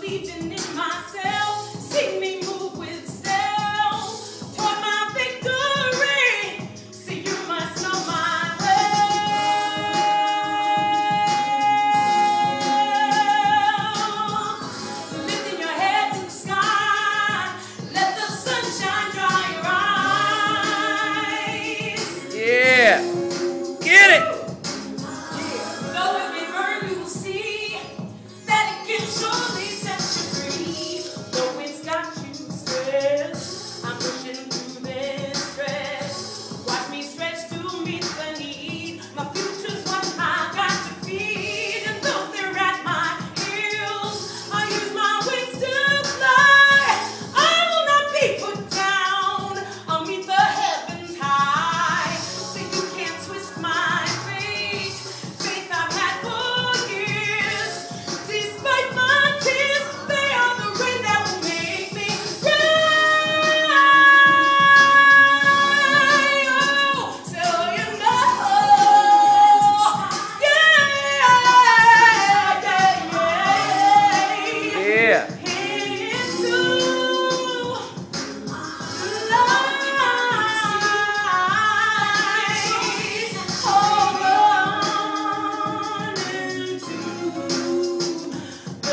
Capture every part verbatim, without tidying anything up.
legion in myself. See me move with stealth toward my victory. See, you must know my will. Lifting your head to the sky, let the sunshine dry your eyes. Yeah, get it. Though it may burn, you will see that it can surely set you free. Though it's got you stressed, I'm pushing through this stress. Watch me stretch to meet the need. My future's what I got to feed. And though they're at my heels, I use my wings to fly. I will not be put down. I'll meet the heavens high. So you can't twist my fate. Faith I've had for years. Despite my tears, they are the rain that will make me rise. So you know, yeah, yeah, yeah. Yeah. Into light, hold on into the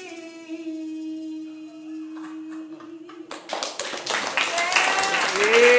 Yeah.